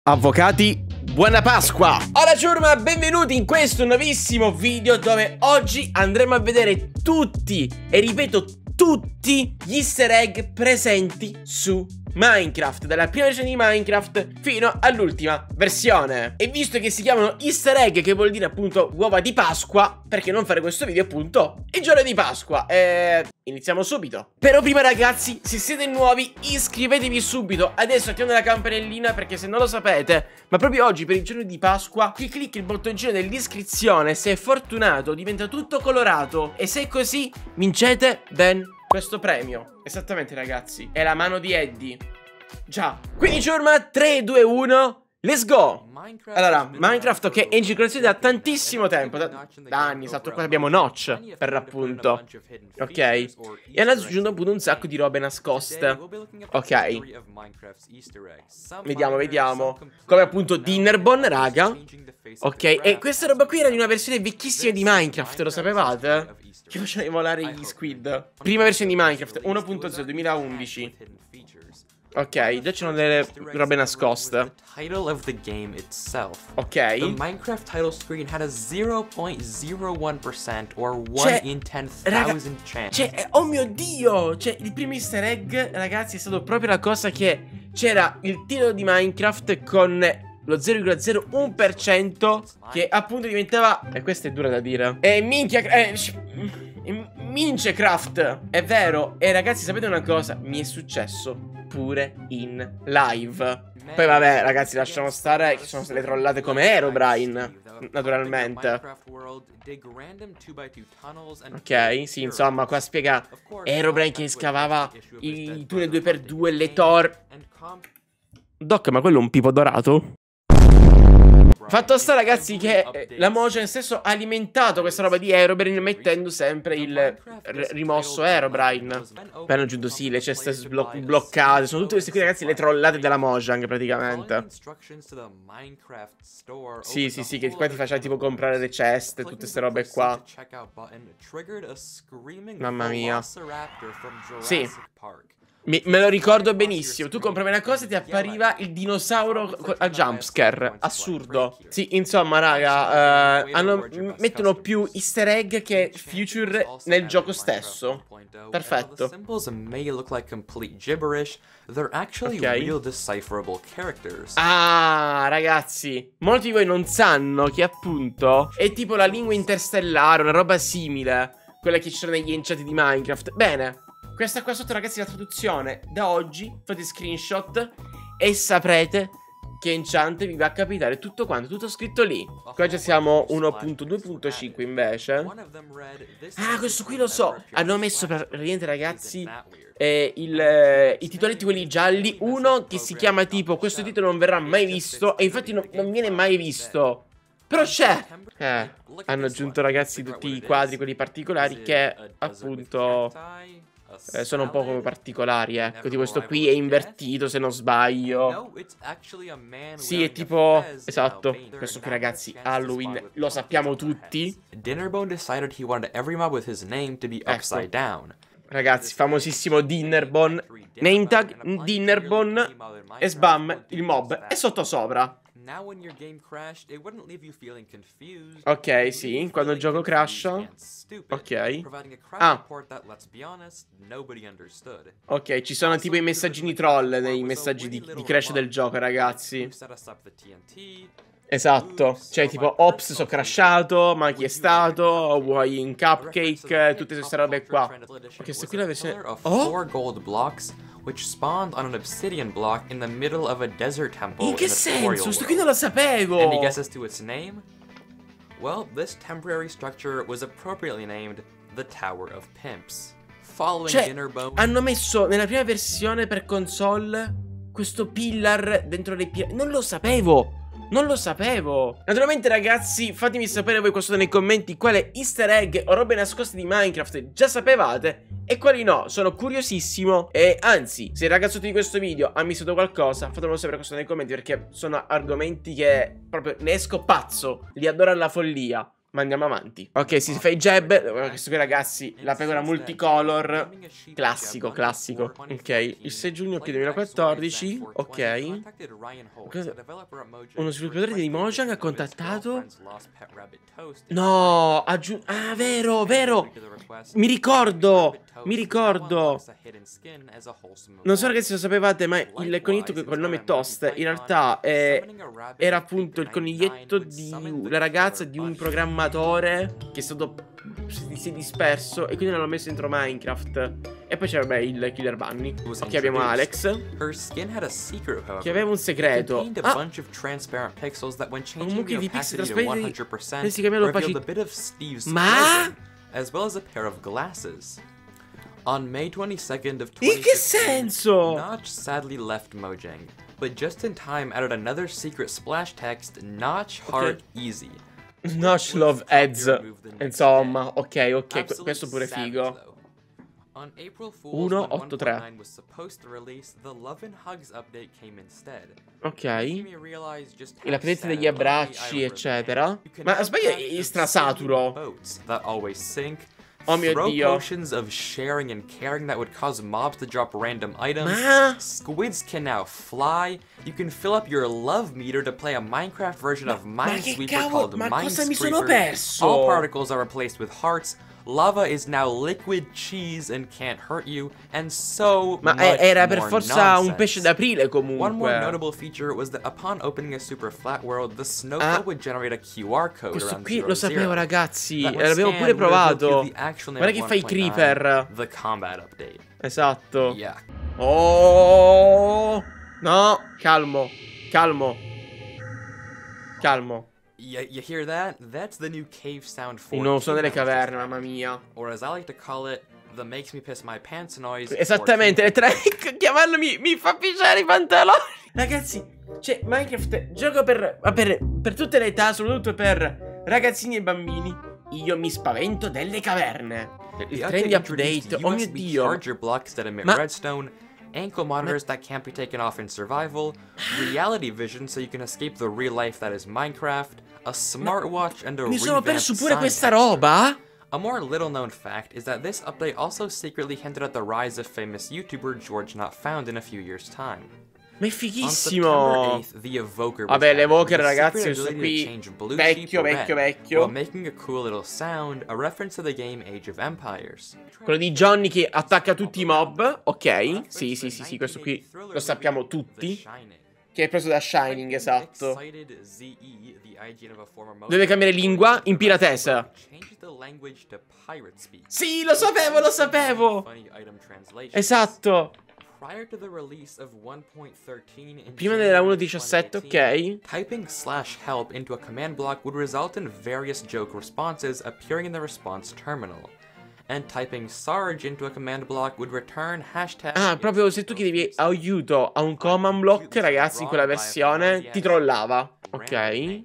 Avvocati, buona Pasqua! Hola ciurma, benvenuti in questo nuovissimo video dove oggi andremo a vedere tutti, e ripeto tutti, gli easter egg presenti su Minecraft, dalla prima versione di Minecraft fino all'ultima versione. E visto che si chiamano easter egg, che vuol dire appunto uova di Pasqua, perché non fare questo video appunto il giorno di Pasqua? Iniziamo subito. Però prima ragazzi, se siete nuovi iscrivetevi subito, adesso attivando la campanellina, perché se non lo sapete, ma proprio oggi per il giorno di Pasqua, qui clicchi il bottoncino dell'iscrizione, se è fortunato diventa tutto colorato, e se è così vincete ben questo premio. Esattamente ragazzi, è la mano di Eddie. Già. Quindi ciurma, 3, 2, 1, let's go. Allora, Minecraft che è in circolazione da tantissimo tempo, da anni, esatto, qua abbiamo Notch per l'appunto. Ok, e è andato aggiungendo appunto un sacco di robe nascoste. Ok, vediamo. Come appunto Dinnerbone, raga. Ok, e questa roba qui era di una versione vecchissima di Minecraft, lo sapevate? Che faceva volare gli squid. Prima versione di Minecraft 1.0 2011. Ok, già c'erano delle robe nascoste. Ok. The Minecraft title screen had a 0.01% or 1 in 10,000 chance. Oh mio Dio! Cioè, il primo easter egg, ragazzi, è stato proprio la cosa che c'era il titolo di Minecraft con lo 0,01% che appunto diventava... E questa è dura da dire. Minchia... Minecraft. È vero. E ragazzi, sapete una cosa? Mi è successo pure in live. Poi vabbè ragazzi, lasciamo stare che sono state trollate come Herobrine, naturalmente. Ok, sì, insomma, qua spiega Herobrine che scavava i tunnel 2x2, le torri. Doc, ma quello è un pipo dorato? Fatto sta ragazzi che la Mojang stesso ha alimentato questa roba di Herobrine mettendo sempre il rimosso Herobrine. Poi hanno aggiunto sì, le ceste bloccate. Sono tutte queste qui ragazzi le trollate della Mojang praticamente. Sì, che qua ti faceva tipo comprare le ceste, tutte queste robe qua. Mamma mia. Sì, me lo ricordo benissimo. Tu compravi una cosa e ti appariva il dinosauro a jumpscare. Assurdo. Sì, insomma, raga, mettono più easter egg che feature nel gioco stesso. Perfetto. Ah, ragazzi, molti di voi non sanno che appunto è tipo la lingua interstellare, una roba simile, quella che c'era negli enchanti di Minecraft. Bene, questa qua sotto ragazzi è la traduzione. Da oggi fate screenshot e saprete che enchant vi va a capitare tutto quanto, tutto scritto lì. Qua già siamo 1.2.5 invece. Ah, questo qui lo so. Hanno messo praticamente ragazzi i titoletti quelli gialli. Uno che si chiama tipo questo titolo non verrà mai visto, e infatti non viene mai visto. Però c'è. Hanno aggiunto ragazzi tutti i quadri, quelli particolari che appunto sono un po' particolari, ecco. Tipo questo qui è invertito se non sbaglio. Sì, è tipo... Esatto. Questo qui ragazzi, Halloween, lo sappiamo tutti. Dinnerbone decided he wanted every mob with his name to be upside down. Ragazzi, famosissimo Dinnerbone. Name tag, Dinnerbone. E sbam, il mob è sottosopra. Ok, sì, quando il gioco crasha. Ok. Ah. Ok, ci sono tipo i messaggini troll nei messaggi di crash del gioco, ragazzi. Esatto, cioè tipo ops, so crashato, ma chi è stato? Vuoi un cupcake? Tutte queste robe qua. Ok, questa qui è la versione... Oh? Which spawned on an obsidian block in the middle of a desert temple. In che senso? Sto qui non lo sapevo. Any guesses to its name? Well, this temporary structure was appropriately named the Tower of Pimps. Following Dinnerbone, hanno messo nella prima versione per console questo pillar dentro le piramidi. Non lo sapevo. Non lo sapevo. Naturalmente ragazzi, fatemi sapere voi qua sotto nei commenti quale easter egg o robe nascoste di Minecraft già sapevate e quali no. Sono curiosissimo. E anzi, se il ragazzo di questo video ha missato qualcosa, fatemelo sapere qua sotto nei commenti, perché sono argomenti che proprio ne esco pazzo. Li adoro alla follia. Ma andiamo avanti. Ok, si fa i jab. Questo qui, ragazzi, la pecora multicolor. Classico, classico. Ok, il 6 giugno 2014. Ok. Uno sviluppatore di Mojang ha contattato. No, ah, vero, vero. Mi ricordo. Mi ricordo. Non so, ragazzi, se lo sapevate, ma il coniglietto col nome Toast in realtà era appunto il coniglietto di una ragazza di un programmatore che è stato si è disperso e quindi non l'ho messo dentro Minecraft. E poi c'era il Killer Bunny. Ok, abbiamo Alex che aveva un segreto. Comunque di pixel trasparenti si chiamano opacità. Ma On May 22nd of in che senso? Notch sadly left Mojang, but just in time added another secret splash text, Notch Heart Easy. Notch Love Ads. Insomma, ok, questo pure è figo. On April 1.8.3 was supposed to release, the Love and Hugs update came instead. Ok. L'update degli abbracci, eccetera. Ma sbaglio, è strasaturo. That always sync. Oh mio Dio. Potions of sharing and caring that would cause mobs to drop random items. Ma? Squids can now fly. You can fill up your love meter to play a Minecraft version of Minesweeper called Minesweeper. All particles are replaced with hearts. Lava is now liquid cheese and can't hurt you, and so Ma much era per more forza nonsense. un pesce d'aprile comunque. One more notable feature was that upon opening a super flat world, the snow globe would generate a QR code Questo around qui 00. lo sapevo, ragazzi. That L'abbiamo pure scan would reveal provato. the actual Guarda name che fa i 1.9, creeper. The combat update. Esatto. Yeah. Oh no, calmo. Calmo. Calmo. You hear that? That's the new cave sound for Il nuovo suono delle caverne, mamma mia. Or as I like to call it, the makes me piss my pants noise. Esattamente, chiamarlo mi fa pisciare i pantaloni. Ragazzi, cioè, Minecraft gioco per tutte le età, soprattutto per ragazzini e bambini. Io mi spavento delle caverne. Il trendy update, oh mio Dio. Charger blocks that emit redstone, ankle monitors that can't be taken off in survival, reality vision so you can escape the real life that is Minecraft, a smartwatch, and a Mi sono revamped perso pure sign questa texture. roba? A more little-known fact is that this update also secretly hinted at the rise of famous YouTuber George Not Found in a few years' time. Ma è On fighissimo. September 8th, the Evoker was Vabbè, l'Evoker, added, the ragazzi, secret questo ability to qui change blue vecchio, sheep to vecchio, red, vecchio. while making a cool little sound, a reference to the game Age of Empires. Quello di Johnny che attacca tutti i mob. Ok, sì, questo qui lo sappiamo tutti. Che è preso da Shining, esatto. Deve cambiare lingua in piratese. Sì, lo sapevo. Esatto. Prima della 1.17, ok. Typing /help into a command block would result in various joke responses appearing in the response terminal. And typing Sarge into a command block would return hashtag. Ah, proprio se tu chiedevi aiuto a un command block, ragazzi, in quella versione ti trollava. Ok. E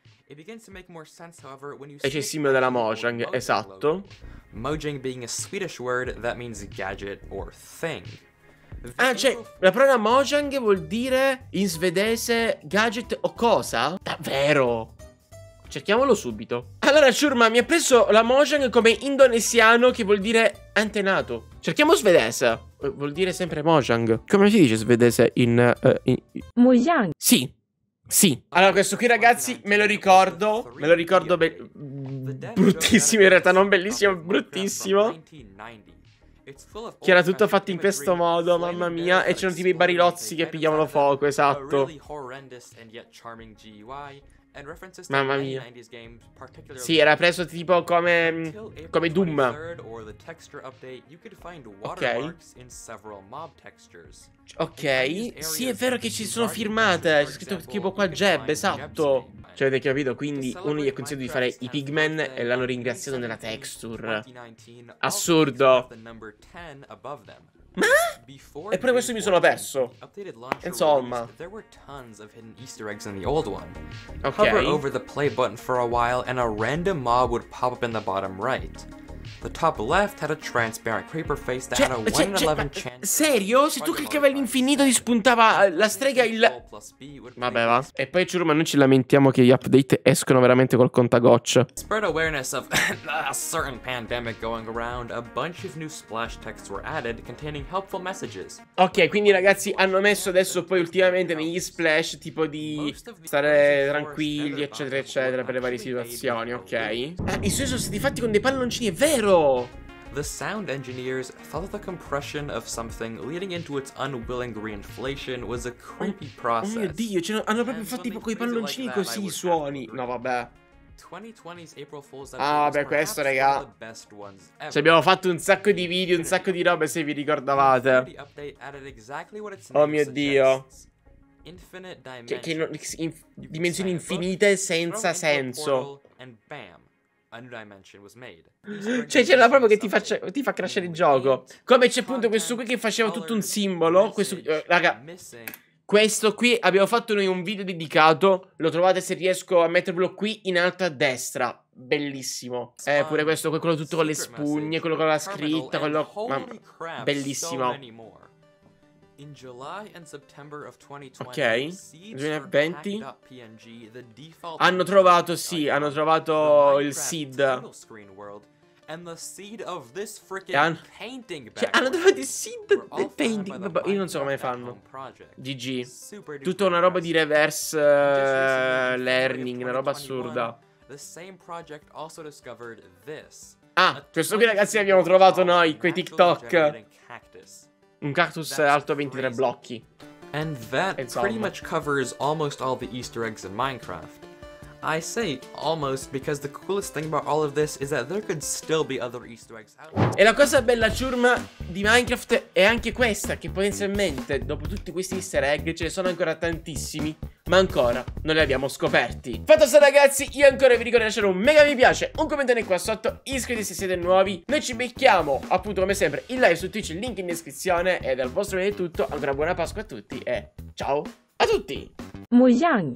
c'è il simbolo della Mojang, esatto. Mojang being a Swedish word that means gadget or thing. Ah, cioè, la parola Mojang vuol dire in svedese gadget o cosa? Davvero? Cerchiamolo subito. Allora, Shurma, mi ha preso la Mojang come indonesiano, che vuol dire antenato. Cerchiamo svedese. Vuol dire sempre Mojang. Come si dice svedese in Mojang. Sì. Sì. Allora, questo qui, ragazzi, me lo ricordo. Bruttissimo, in realtà, non bellissimo, bruttissimo. Che era tutto fatto in questo modo, mamma mia. E c'erano tipo i barilozzi che pigliavano fuoco, esatto. Mamma mia. Sì, era preso tipo come Doom. Ok. Ok. Sì, è vero che ci sono firmate. C'è scritto tipo qua Jeb, esatto. Cioè, avete capito? Quindi uno gli ha consigliato di fare i pigmen e l'hanno ringraziato nella texture. Assurdo. Ma? Eppure questo mi sono perso. Insomma. Hover over the play button for a while and a random mob would pop up in the bottom right. The top left had a transparent creeper face that had a 1 in 11 chance. Serio? Se tu cliccavi all'infinito ti spuntava la strega il... Vabbè va. E poi Ciurma non ci lamentiamo che gli update escono veramente col contagocce. Spread awareness of a certain pandemic going around, a bunch of new splash texts were added containing helpful messages. Ok, quindi ragazzi hanno messo adesso poi ultimamente negli splash tipo di stare tranquilli eccetera eccetera per le varie situazioni, ok? Ah, i suoi sono stati fatti con dei palloncini, è vero! The sound engineers thought that the compression of something leading into its unwilling reinflation was a creepy process. Oh mio Dio, hanno proprio fatto tipo coi palloncini così i suoni. No vabbè. Ah vabbè, questo raga, ci abbiamo fatto un sacco di video, un sacco di robe se vi ricordavate. Oh mio Dio, dimensioni infinite senza senso. Cioè c'era proprio che ti fa crashare il gioco. Come c'è appunto questo qui che faceva tutto un simbolo. Questo, raga, questo qui abbiamo fatto noi un video dedicato. Lo trovate se riesco a mettervelo qui in alto a destra. Bellissimo. Pure questo, quello tutto con le spugne, quello con la scritta, quello... bellissimo. Ok, 2020 hanno trovato, sì, hanno trovato il seed. Hanno trovato il seed del painting. Vabbè, io non so come fanno. GG. Tutta una roba di reverse learning, una roba assurda. Ah, questo qui ragazzi l'abbiamo trovato noi, quei TikTok. Un cactus alto 23 blocchi. And that pretty much covers almost all the Easter eggs in Minecraft. I say almost because the coolest thing about all of this is that there could still be other Easter eggs out there. E la cosa bella, Ciurma, di Minecraft è anche questa, che potenzialmente dopo tutti questi Easter egg ce ne sono ancora tantissimi, ma ancora non li abbiamo scoperti. Fatto sta ragazzi, io ancora vi ricordo di lasciare un mega mi piace, un commento qua sotto, iscrivetevi se siete nuovi. Noi ci becchiamo appunto come sempre in live su Twitch, il link in descrizione. E dal vostro video è tutto, ancora buona Pasqua a tutti e ciao a tutti. Mojang.